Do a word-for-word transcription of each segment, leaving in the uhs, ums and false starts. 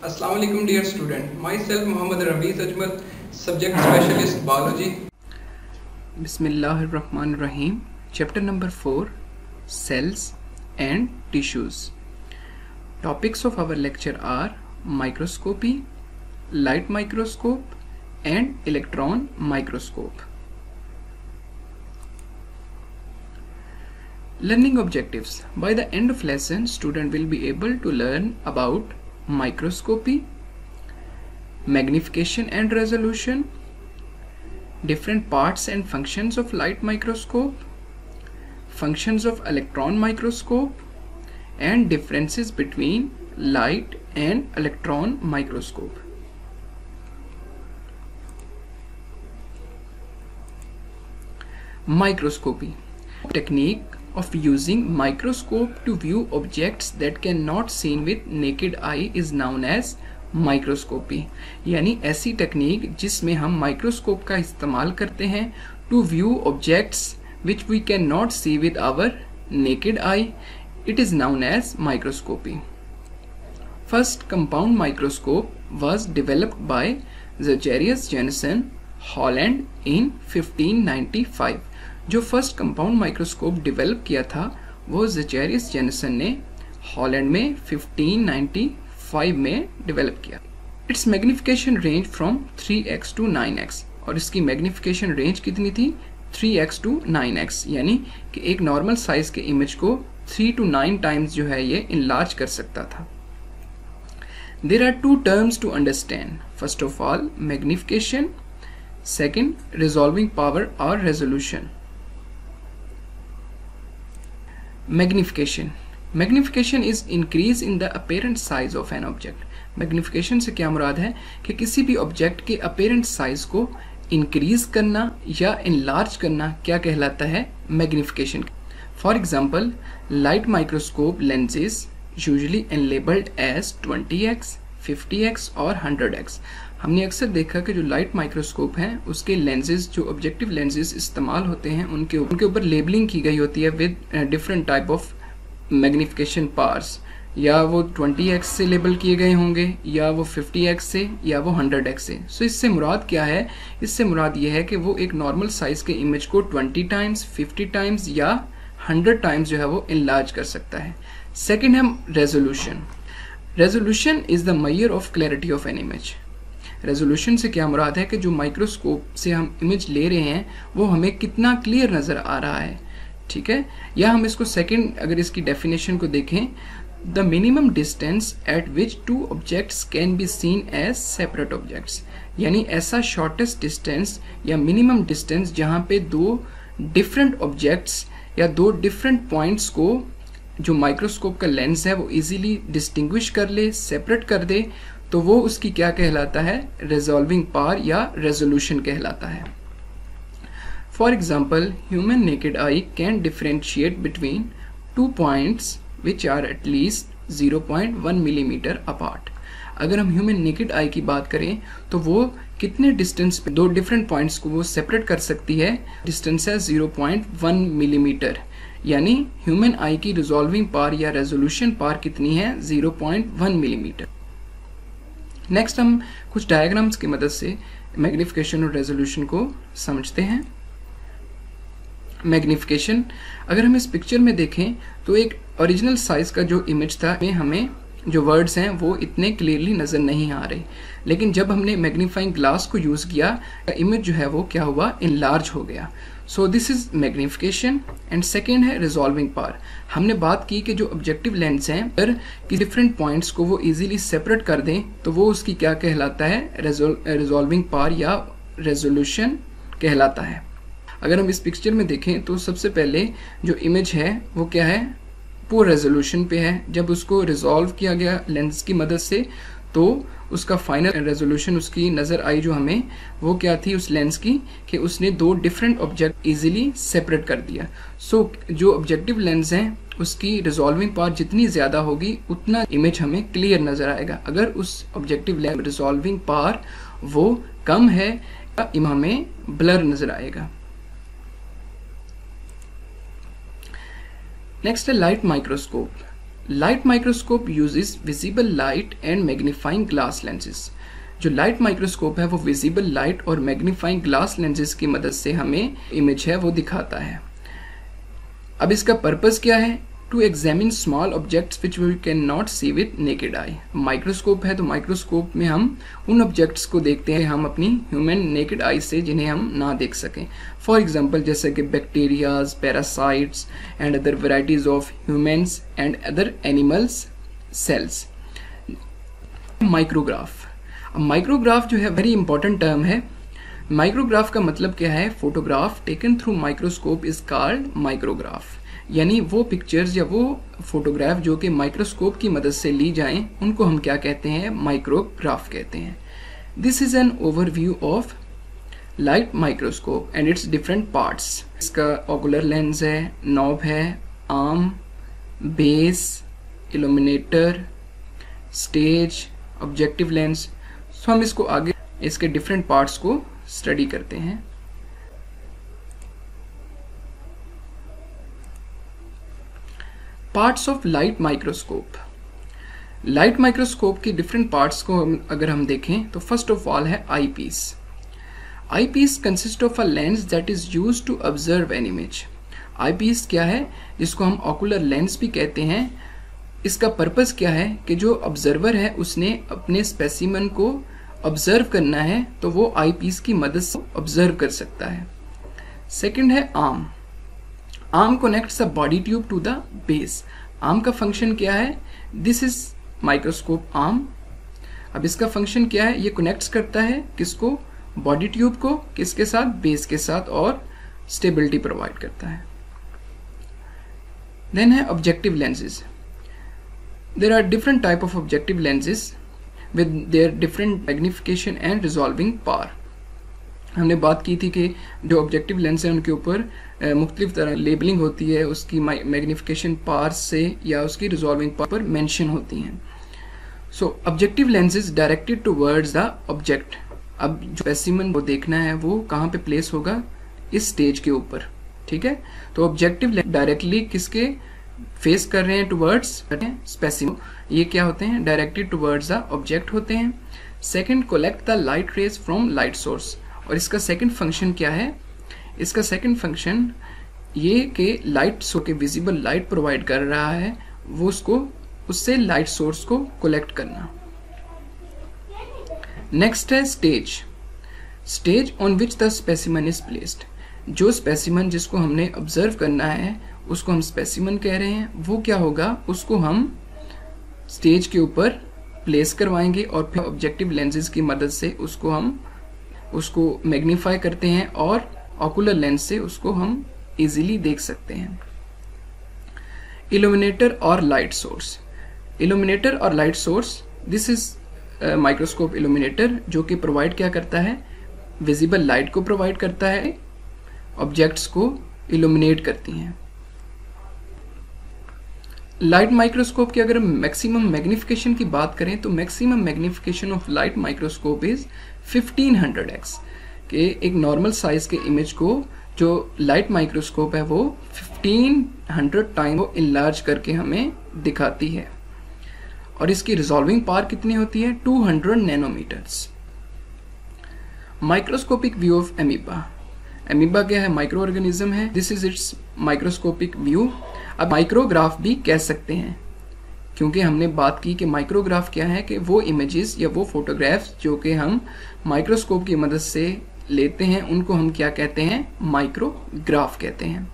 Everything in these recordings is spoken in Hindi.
Assalamu alaikum dear student. Myself Muhammad Raviz Ajmal, subject specialist biology. Bismillahirrahmanirrahim. Chapter number four, cells and tissues. Topics of our lecture are microscopy, light microscope and electron microscope. Learning objectives. By the end of lesson, student will be able to learn about microscopy, magnification and resolution, different parts and functions of light microscope, functions of electron microscope, and differences between light and electron microscope. Microscopy, technique of using microscope to view objects that cannot seen with naked eye is known as microscopy. यानी ऐसी टेक्निक जिसमें हम माइक्रोस्कोप का इस्तेमाल करते हैं to view objects which we cannot see with our naked eye, it is known as microscopy. First compound microscope was developed by Zacharias Janssen, Holland in fifteen ninety-five. जो फर्स्ट कंपाउंड माइक्रोस्कोप डेवलप किया था वो ज़ेचेरियस जेनसन ने हॉलैंड में फिफ्टीन नाइंटी फाइव में डेवलप किया. Its magnification range from three x to nine x और इसकी मैग्निफिकेशन रेंज कितनी थी three x to nine x, यानी कि एक नॉर्मल साइज के इमेज को थ्री टू नाइन टाइम्स जो है ये इनलार्ज कर सकता था. There are two terms to understand. First of all magnification, second resolving power और resolution. Magnification. Magnification is increase in the apparent size of an object. Magnification से क्या मुराद है कि किसी भी ऑब्जेक्ट के apparent size को increase करना या enlarge करना क्या कहलाता है Magnification. For example, light microscope lenses usually labeled as twenty x, fifty x और हंड्रेड एक्स. हमने अक्सर देखा कि जो लाइट माइक्रोस्कोप हैं उसके लेंसेज जो ऑब्जेक्टिव लेंसेज इस्तेमाल होते हैं उनके उनके ऊपर लेबलिंग की गई होती है with different type of magnification powers. या वो ट्वेंटी एक्स से लेबल किए गए होंगे या वो फिफ्टी एक्स से या वो हंड्रेड एक्स से. सो so, इससे मुराद क्या है? इससे मुराद ये है कि वो एक नॉर्मल साइज के इमेज को ट्वेंटी टाइम्स, फिफ्टी टाइम्स या हंड्रेड टाइम्स जो है वो इनलार्ज कर सकता है. सेकेंड है resolution. Resolution is the measure of clarity of an image. Resolution से क्या मुराद है कि जो माइक्रोस्कोप से हम इमेज ले रहे हैं वो हमें कितना क्लियर नज़र आ रहा है. ठीक है, या हम इसको सेकंड अगर इसकी डेफिनेशन को देखें, the minimum distance at which two objects can be seen as separate objects. यानी ऐसा शॉर्टेस्ट डिस्टेंस या मिनिमम डिस्टेंस जहाँ पे दो डिफरेंट ऑब्जेक्ट्स या दो डिफरेंट पॉइंट्स को जो माइक्रोस्कोप का लेंस है वो इजीली डिस्टिंग्विश कर ले, सेपरेट कर दे, तो वो उसकी क्या कहलाता है? रिजॉल्विंग पावर या रेजोल्यूशन कहलाता है. For example, human naked eye can differentiate between two points which are at least zero point one millimetre apart. अगर हम ह्यूमन नेकेड आई की बात करें तो वो कितने डिस्टेंस पे दो डिफरेंट पॉइंट्स को वो सेपरेट कर सकती है? डिस्टेंस है ज़ीरो पॉइंट वन मिलीमीटर. यानी ह्यूमन आई की रिजॉल्विंग पावर या रेजोल्यूशन पावर कितनी है? Zero point one millimetre. Next हम कुछ डायग्राम्स की मदद से मैग्निफिकेशन और रेजोल्यूशन को समझते हैं. मैग्निफिकेशन, अगर हम इस पिक्चर में देखें तो एक ओरिजिनल साइज का जो इमेज था में हमें जो वर्ड्स हैं वो इतने क्लियरली नज़र नहीं आ रहे, लेकिन जब हमने मैग्नीफाइंग ग्लास को यूज़ किया इमेज जो है वो क्या हुआ? इनलार्ज हो गया. So this is magnification. And second है रिजॉल्विंग पावर. हमने बात की कि जो ऑब्जेक्टिव लेंस हैं अगर कि डिफरेंट पॉइंट्स को वो इजीली सेपरेट कर दें तो वो उसकी क्या कहलाता है? रिजॉल्विंग पावर या रेजोल्यूशन कहलाता है. अगर हम इस पिक्चर में देखें तो सबसे पहले जो इमेज है वो क्या है? पुअर रेजोल्यूशन पे है. जब उसको रिजॉल्व किया गया लेंस की मदद से तो उसका फाइनल रेजोल्यूशन उसकी नज़र आई जो हमें वो क्या थी उस लेंस की कि उसने दो डिफरेंट ऑब्जेक्ट इजीली सेपरेट कर दिया. सो so, जो ऑब्जेक्टिव लेंस हैं उसकी रिजॉल्विंग पावर जितनी ज़्यादा होगी उतना इमेज हमें क्लियर नज़र आएगा. अगर उस ऑब्जेक्टिव लेंस रिजॉल्विंग पावर वो कम है इमेज हमें ब्लर नज़र आएगा. नेक्स्ट है light microscope. Light microscope uses visible light and magnifying glass lenses. जो लाइट माइक्रोस्कोप है वो विजिबल लाइट और मैग्नीफाइंग ग्लास लेंसेज की मदद से हमें इमेज है वो दिखाता है। अब इसका पर्पस क्या है? To examine small objects which we cannot see with naked eye. Microscope है तो माइक्रोस्कोप में हम उन ऑब्जेक्ट्स को देखते हैं हम अपनी ह्यूमन नेकेड आई से जिन्हें हम ना देख सकें। फॉर एग्जांपल जैसे कि bacterias, parasites and other varieties of humans and other animals cells. Micrograph. Micrograph जो है वेरी इंपॉर्टेंट टर्म है। माइक्रोग्राफ का मतलब क्या है? Photograph taken through microscope is called micrograph. यानी वो पिक्चर्स या वो फोटोग्राफ जो कि माइक्रोस्कोप की मदद से ली जाएं उनको हम क्या कहते हैं? माइक्रोग्राफ कहते हैं। This is an overview of light microscope and its different parts. इसका ओकुलर लेंस है, नॉब है, arm, base, illuminator, stage, objective lens. So हम इसको आगे इसके डिफरेंट पार्ट्स को स्टडी करते हैं। Parts of light microscope. Light microscope के डिफरेंट पार्ट्स को अगर हम देखें तो फर्स्ट ऑफ ऑल है eyepiece. Eyepiece consist of a lens that is used to observe an image. Eyepiece क्या है? जिसको हम ऑकुलर लेंस भी कहते हैं। इसका पर्पस क्या है कि जो ऑब्जर्वर है उसने अपने स्पेसिमन को ऑब्जर्व करना है तो वो आई पीस की मदद से ऑब्जर्व कर सकता है। सेकंड है arm. Arm connects the body tube to the base. Arm का फंक्शन क्या है? This is microscope arm. अब इसका फंक्शन क्या है? ये कनेक्ट्स करता है किसको? बॉडी ट्यूब को किसके साथ? बेस के साथ, और स्टेबिलिटी प्रोवाइड करता है। देन है objective lenses. There are different type of objective lenses with their different magnification and resolving power. हमने बात की थी कि जो ऑब्जेक्टिव लेंस है उनके ऊपर मुख्तलिफ तरह लेबलिंग होती है, उसकी मैग्निफिकेशन पावर से या उसकी रिजॉल्विंग पावर पर मेंशन होती हैं। So objective lenses directed towards the object. अब जो स्पेसिमन को देखना है वो कहाँ पे प्लेस होगा? इस स्टेज के ऊपर, ठीक है। तो ऑब्जेक्टिव लेंस डायरेक्टली किसके फेस कर रहे हैं? Towards specimen. ये क्या होते हैं? डायरेक्टेड टुवर्ड्स द ऑब्जेक्ट होते हैं। Second, collect the light rays from light source. और इसका सेकंड फंक्शन क्या है? इसका सेकंड फंक्शन ये कि लाइट सो के विजिबल लाइट प्रोवाइड कर रहा है वो उसको उससे लाइट सोर्स को कलेक्ट करना। नेक्स्ट है stage. Stage on which the specimen is placed. जो स्पेसिमन जिसको हमने ऑब्जर्व करना है उसको हम स्पेसिमन कह रहे हैं। वो क्या होगा? उसको हम स्टेज के ऊपर प्लेस करवाएंगे और फिर ऑब्जेक्टिव लेंसेज की मदद से उसको हम उसको मैग्नीफाई करते हैं और ऑकुलर लेंस से उसको हम इजीली देख सकते हैं। इल्यूमिनेटर और लाइट सोर्स। इल्यूमिनेटर और light source, this is microscope illuminator जो कि प्रोवाइड क्या करता है? विजिबल लाइट को प्रोवाइड करता है, ऑब्जेक्ट्स को इल्यूमिनेट करती हैं। लाइट माइक्रोस्कोप की अगर मैक्सिमम मैग्निफिकेशन की बात करें तो maximum magnification of light microscope is fifteen hundred X. कि एक नॉर्मल साइज के इमेज को जो लाइट माइक्रोस्कोप है वो फिफ्टीन हंड्रेड टाइम वो इनलार्ज करके हमें दिखाती है। और इसकी रिजॉल्विंग पावर कितनी होती है? Two hundred nanometers. Microscopic view of amoeba. Amoeba क्या है? माइक्रो ऑर्गेनिज्म है। This is its microscopic view. अब माइक्रोग्राफ भी कह सकते हैं क्योंकि हमने बात की कि माइक्रोग्राफ क्या है कि वो इमेजेस या वो फोटोग्राफ्स जो कि हम माइक्रोस्कोप की मदद से लेते हैं उनको हम क्या कहते हैं? माइक्रोग्राफ कहते हैं।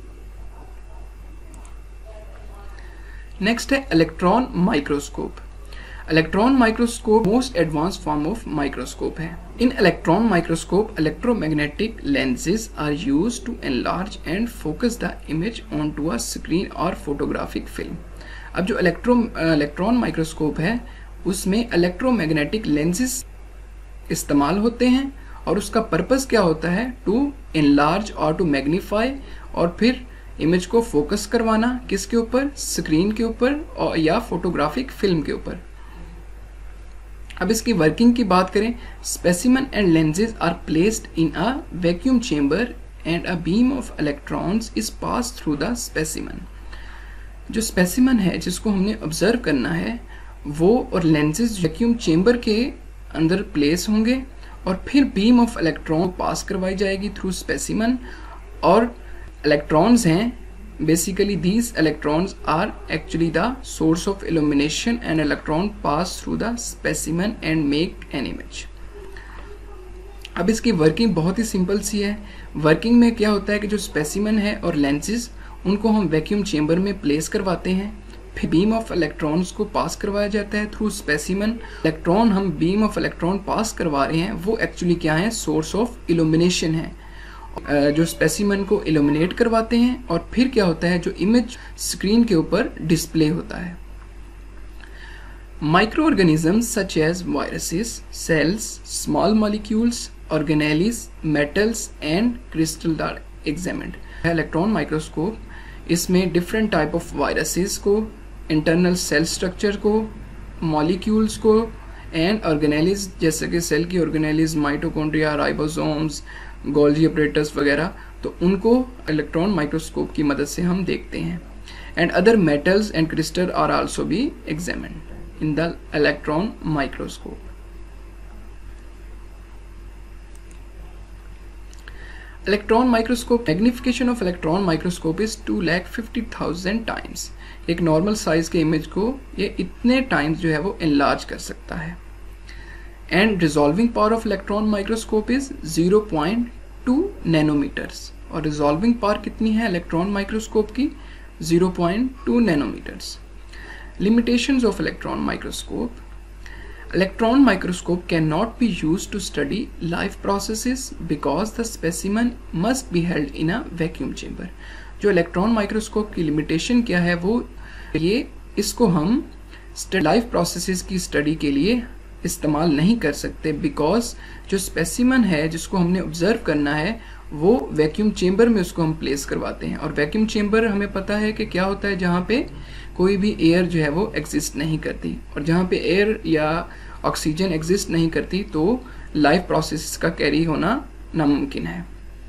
नेक्स्ट है electron microscope. Electron microscope most advance form of microscope है। In electron microscope electromagnetic lenses are used to enlarge and focus the image on to a screen और फोटोग्राफिक फिल्म। अब जो इलेक्ट्रो इलेक्ट्रॉन माइक्रोस्कोप है उसमें इलेक्ट्रोमैग्नेटिक लेंसेज इस्तेमाल होते हैं और उसका पर्पस क्या होता है? टू एनलार्ज और टू मैग्नीफाई और फिर इमेज को फोकस करवाना किसके ऊपर? स्क्रीन के ऊपर और या फोटोग्राफिक फिल्म के ऊपर। अब इसकी वर्किंग की बात करें, specimen and lenses are placed in a vacuum chamber and a beam of electrons is pass through the specimen. जो स्पेसिमन है जिसको हमने ऑब्जर्व करना है वो और लेंसेज वैक्यूम चेंबर के अंदर प्लेस होंगे और फिर बीम ऑफ इलेक्ट्रॉन पास करवाई जाएगी थ्रू स्पेसिमन। और इलेक्ट्रॉन्स हैं, basically these electrons are actually the source of illumination and electron pass through the specimen and make an image. अब इसकी वर्किंग बहुत ही सिंपल सी है। वर्किंग में क्या होता है कि जो स्पेसिमन है और लेंसेज उनको हम वैक्यूम चेंबर में प्लेस करवाते हैं, फिर बीम ऑफ इलेक्ट्रॉन्स को पास करवाया जाता है थ्रू स्पेसिमन। इलेक्ट्रॉन हम बीम ऑफ इलेक्ट्रॉन पास करवा रहे हैं वो एक्चुअली क्या है, सोर्स ऑफ इल्यूमिनेशन है। जो स्पेसिमन को इल्यूमिनेट करवाते हैं और फिर क्या होता है, जो इमेज स्क्रीन के ऊपर डिस्प्ले होता है। Micro organisms such as viruses, cells, small molecules, organelles, metals and crystal are examined. Electron microscope इसमें डिफरेंट टाइप ऑफ वायरसेस को, इंटरनल सेल स्ट्रक्चर को, मॉलिक्यूल्स को एंड ऑर्गेनेलिस जैसे कि सेल की organelles, mitochondria, ribosomes, Golgi apparatus वगैरह, तो उनको इलेक्ट्रॉन माइक्रोस्कोप की मदद से हम देखते हैं। And other metals and crystal are also be examined in the electron microscope. Electron microscope magnification of electron microscope is two lakh fifty thousand times. एक नॉर्मल साइज के इमेज को ये इतने टाइम्स जो है वो इनलार्ज कर सकता है। And resolving power of electron microscope is zero point two nanometers. और रिजॉल्विंग पावर कितनी है इलेक्ट्रॉन माइक्रोस्कोप की, zero point two nanometers. Limitations of electron microscope. Electron microscope cannot be used to study live processes because the specimen must be held in a vacuum chamber. जो इलेक्ट्रॉन माइक्रोस्कोप की लिमिटेशन क्या है, वो ये इसको हम लाइव प्रोसेसेस की स्टडी के लिए इस्तेमाल नहीं कर सकते, बिकॉज जो स्पेसिमन है जिसको हमने ऑब्जर्व करना है वो वैक्यूम चेंबर में उसको हम प्लेस करवाते हैं। और वैक्यूम चेंबर हमें पता है कि क्या होता है, जहाँ पे कोई भी एयर जो है वो एग्जिस्ट नहीं करती, और जहाँ पे एयर या ऑक्सीजन एग्जिस्ट नहीं करती तो लाइव प्रोसेस का कैरी होना नामुमकिन है।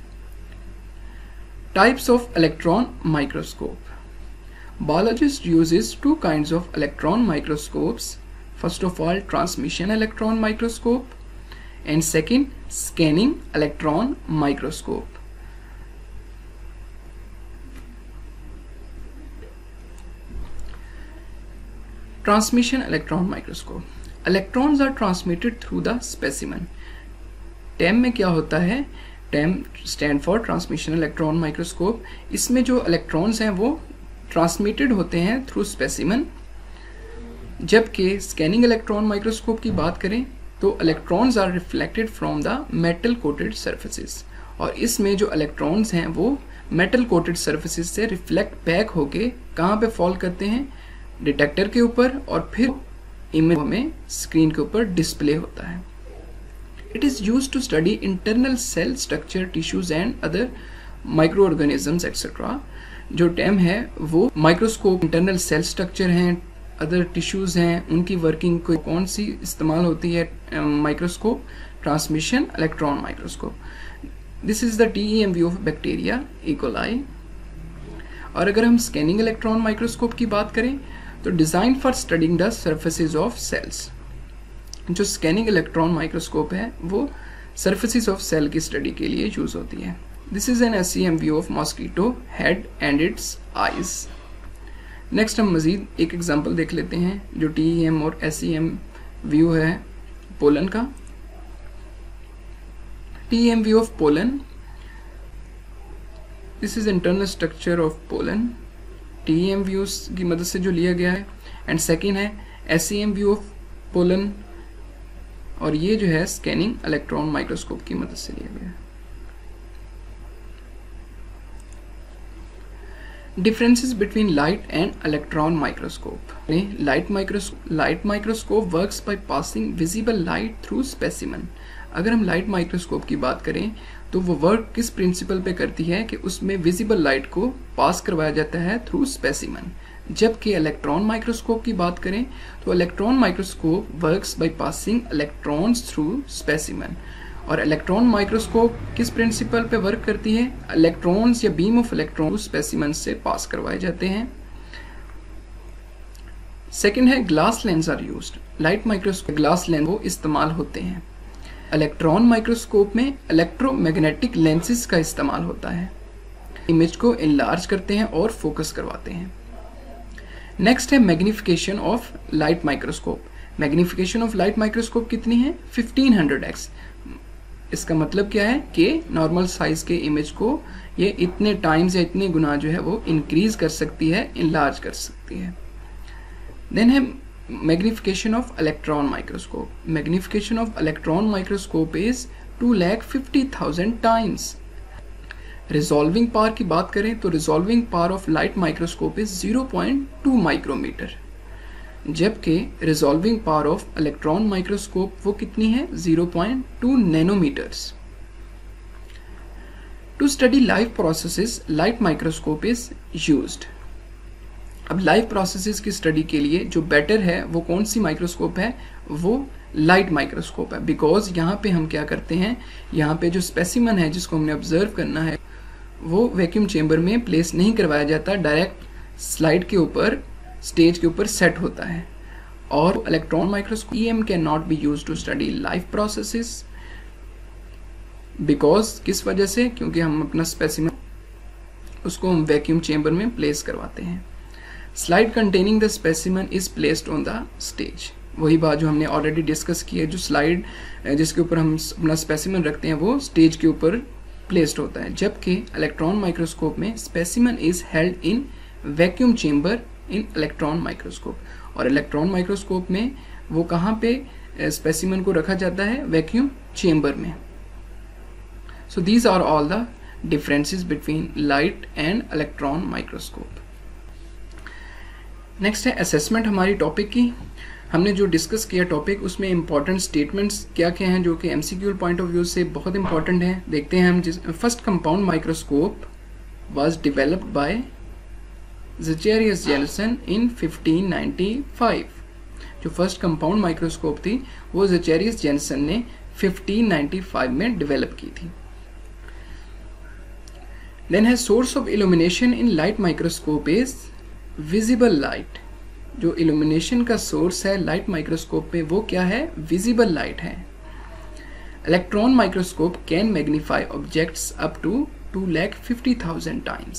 Types of electron microscope. Biologist uses two kinds of electron microscopes. First of all, transmission electron microscope, and second, scanning electron microscope. Transmission electron microscope. Electrons are transmitted through the specimen. T E M में क्या होता है? T E M stand for Transmission Electron Microscope. इसमें जो electrons हैं वो ट्रांसमिटेड होते हैं थ्रू स्पेसिमन। जबकि स्कैनिंग इलेक्ट्रॉन माइक्रोस्कोप की बात करें तो electrons are reflected from the metal coated surfaces, और इसमें जो इलेक्ट्रॉन्स हैं वो मेटल कोटेड सरफेसेस से रिफ्लेक्ट बैक होके कहाँ पे फॉल करते हैं, डिटेक्टर के ऊपर, और फिर इमेज हमें स्क्रीन के ऊपर डिस्प्ले होता है। It is used to study internal cell structure, tissues and other micro organisms etcetera. जो टेम है वो माइक्रोस्कोप इंटरनल सेल स्ट्रक्चर हैं, अदर टिश्यूज हैं, उनकी वर्किंग को कौन सी इस्तेमाल होती है microscope, transmission electron microscope. This is the T E M view of bacteria E coli. और अगर हम स्कैनिंग इलेक्ट्रॉन माइक्रोस्कोप की बात करें तो design for studying the surfaces of cells. जो स्कैनिंग इलेक्ट्रॉन माइक्रोस्कोप है वो सर्फेसिस ऑफ सेल की स्टडी के लिए यूज होती है। This is an S E M view of mosquito head and its eyes. Next हम मजीद एक एग्जांपल देख लेते हैं जो T E M और S E M व्यू है पोलन का। T E M view of pollen. This is internal structure of pollen. T E M views की मदद से जो लिया गया है, एंड सेकेंड है S E M view of pollen, और ये जो है स्कैनिंग इलेक्ट्रॉन माइक्रोस्कोप की मदद से लिया गया है। Differences between light and electron microscope. Light microscope light microscope works by passing visible light through specimen. अगर हम लाइट माइक्रोस्कोप की बात करें तो वो वर्क किस प्रिंसिपल पे करती है कि उसमें विजिबल लाइट को पास करवाया जाता है थ्रू स्पेसिमन। जबकि इलेक्ट्रॉन माइक्रोस्कोप की बात करें तो electron microscope works by passing electrons through specimen. और इलेक्ट्रॉन माइक्रोस्कोप किस प्रिंसिपल पे वर्क करती है, इलेक्ट्रॉन्स या बीम ऑफ इलेक्ट्रॉन स्पेसिमन से पास करवाए जाते हैं। सेकेंड है glass lens are used, light microscope glass lens वो इस्तेमाल होते हैं। इलेक्ट्रॉन माइक्रोस्कोप में इलेक्ट्रोमैग्नेटिक लेंसेज का इस्तेमाल होता है, इमेज को इनलार्ज करते हैं और फोकस करवाते हैं। नेक्स्ट है magnification of light microscope. Magnification of light microscope कितनी है? Fifteen hundred X. इसका मतलब क्या है कि नॉर्मल साइज के इमेज को ये इतने टाइम्स या इतने गुना जो है वो इंक्रीज कर सकती है, इनलार्ज कर सकती है। देन है magnification of electron microscope. Magnification of electron microscope is two lakh fifty thousand times. Resolving power की बात करें तो resolving power of light microscope is zero point two micrometer, जबकि resolving power of electron microscope वो कितनी है? Zero point two nanometers. To study live processes light microscope is used. अब लाइव प्रोसेसेस की स्टडी के लिए जो बेटर है वो कौन सी माइक्रोस्कोप है? वो लाइट माइक्रोस्कोप है, बिकॉज यहाँ पे हम क्या करते हैं, यहाँ पे जो स्पेसिमन है जिसको हमने ऑब्जर्व करना है वो वैक्यूम चेम्बर में प्लेस नहीं करवाया जाता, डायरेक्ट स्लाइड के ऊपर, स्टेज के ऊपर सेट होता है। और electron microscope E M can not be use to study live processes, because किस वजह से? क्योंकि हम अपना स्पेसिमन उसको हम वैक्यूम चेम्बर में प्लेस करवाते हैं। Slide containing the specimen is placed on the stage. वही बात जो हमने ऑलरेडी डिस्कस की है, जो स्लाइड जिसके ऊपर हम अपना स्पेसिमन रखते हैं वो स्टेज के ऊपर प्लेस्ड होता है, जबकि इलेक्ट्रॉन माइक्रोस्कोप में specimen is held in vacuum chamber in electron microscope. और इलेक्ट्रॉन माइक्रोस्कोप में वो कहाँ पे स्पेसिमन को रखा जाता है? वैक्यूम चेम्बर में। So these are all the differences between light and electron microscope. Next है असेसमेंट हमारी टॉपिक की। हमने जो डिस्कस किया टॉपिक उसमें इंपॉर्टेंट स्टेटमेंट्स क्या क्या हैं जो कि एमसीक्यू पॉइंट ऑफ व्यू से बहुत इंपॉर्टेंट हैं। देखते हैं हम। जिस first compound microscope was developed by Zacharias Janssen in fifteen ninety five. जो फर्स्ट कंपाउंड माइक्रोस्कोप थी वो ज़ेचेरियस जेनसन ने फिफ्टीन नाइंटी फाइव में डेवलप की थी। देन है source of illumination in light microscope is visible light. जो इल्यूमिनेशन का सोर्स है लाइट माइक्रोस्कोप में वो क्या है? विजिबल लाइट है। Electron microscope can magnify objects up to two lakh fifty thousand times.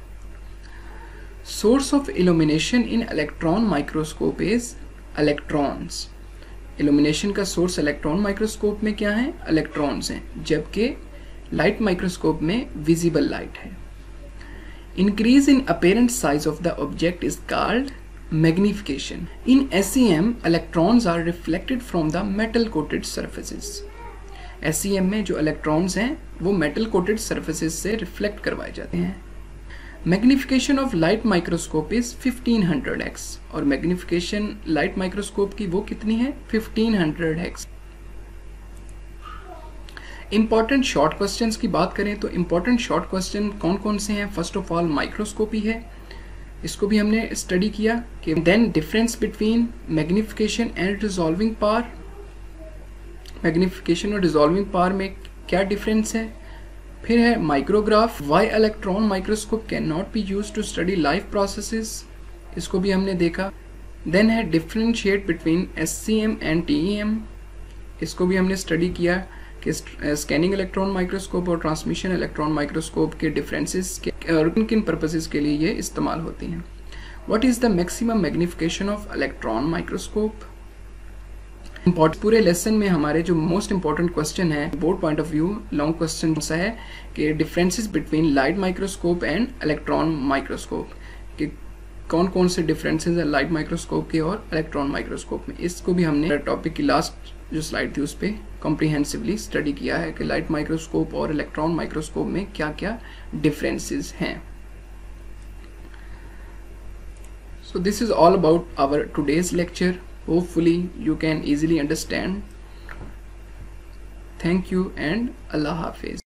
Source of illumination in electron microscope is electrons. Illumination का सोर्स इलेक्ट्रॉन माइक्रोस्कोप में क्या है? इलेक्ट्रॉन्स हैं, जबकि लाइट माइक्रोस्कोप में विजिबल लाइट है। Increase in apparent size of the object is called magnification. In S E M, electrons are reflected from the metal coated surfaces. S E M में जो electrons हैं वो metal coated surfaces से reflect करवाए जाते हैं। Magnification of light microscope is fifteen hundred X और magnification light microscope की वो कितनी है? Fifteen hundred X. Important short questions की बात करें तो इंपॉर्टेंट शॉर्ट क्वेश्चन कौन कौन से हैं? फर्स्ट ऑफ ऑल माइक्रोस्कोपी है, इसको भी हमने स्टडी किया कि then difference between magnification and resolving power. Magnification और रिजॉल्विंग पावर में क्या डिफरेंस है? फिर है micrograph, why electron microscope can not be used to study live processes, इसको भी हमने देखा। देन है differentiate between SCM and TEM, इसको भी हमने स्टडी किया कि स्कैनिंग इलेक्ट्रॉन माइक्रोस्कोप और ट्रांसमिशन इलेक्ट्रॉन माइक्रोस्कोप के डिफरेंसेस और किन किन पर्पसेस के लिए ये इस्तेमाल होती हैं। What is the maximum magnification of electron microscope? पूरे लेसन में हमारे जो मोस्ट इंपॉर्टेंट क्वेश्चन है board point of view long question सा है कि differences between light microscope and electron microscope, कि कौन कौन से डिफरेंसेस है लाइट माइक्रोस्कोप के और इलेक्ट्रॉन माइक्रोस्कोप में। इसको भी हमने टॉपिक की लास्ट जो स्लाइड थी उस पर कॉम्प्रिहेंसिवली स्टडी किया है कि लाइट माइक्रोस्कोप और इलेक्ट्रॉन माइक्रोस्कोप में क्या क्या डिफरेंसेस हैं। So this is all about our today's lecture. Hopefully you can easily understand. Thank you and अल्लाह हाफिज।